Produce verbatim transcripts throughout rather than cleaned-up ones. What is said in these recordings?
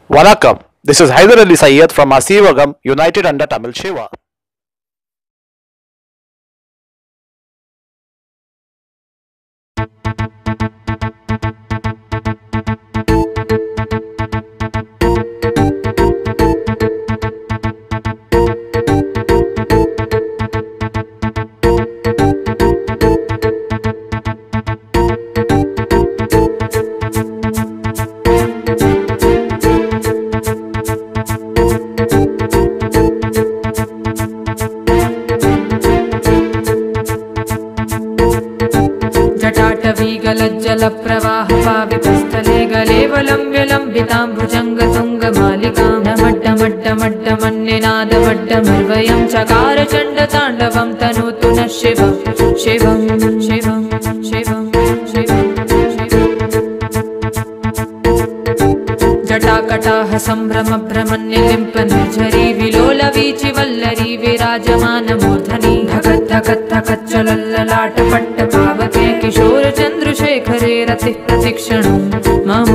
Vanakkam, this is Hyder Ali Sayyed from Asivagam, United under Tamil Shiva. जटाटवीगलज्जल प्रवाह पावितस्थले गलेवलम्ब्य लम्बिताम्बुजङ्गतुङ्गमालिकां डमड्डमड्डमड्डमन्निनादवड्डमर्वयं चकार चण्डताण्डवं तनोतु नः शिवं शिवं शिवं शिवं शिवं जटाकटाह सम्भ्रम भ्रमन्निलिम्प निर्झरी विलोल वीचि वल्लरी विराजमान मूर्धनि धगत् धगत् धगच्चलल्ललाट पट्ट पावके किशोर चन्द्रशेखरे रतिः प्रतिक्षणं मम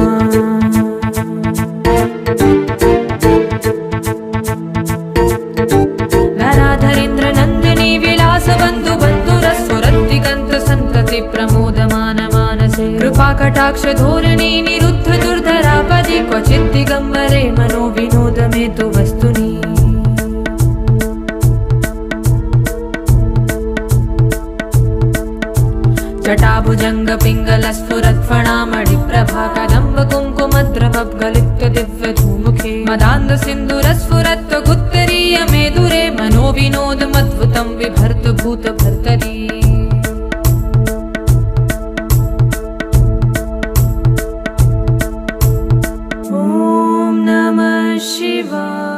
धराधरेन्द्र नन्दिनी विलास बन्धु बन्धुरस्फुरद्दिगन्त सन्तति प्रमोदमान मानसे कृपाकटाक्ष धोरणी निरुद्ध दुर्धरापदि क्वचित् दिगम्बरे मनो विनोद मे तु वस्तुनि जटाभुजंग पिंगल स्फुरत् फणामणि प्रभा कदम्ब कुङ्कुमद्रवगलिप्त दिव्य धूमुखे मदान्ध सिन्दूर स्फुरत् गुत्तरीय मेदुरे मनो विनोद मद्भुतं विभर्त भूत भर्तरी ॐ नमः शिवाय।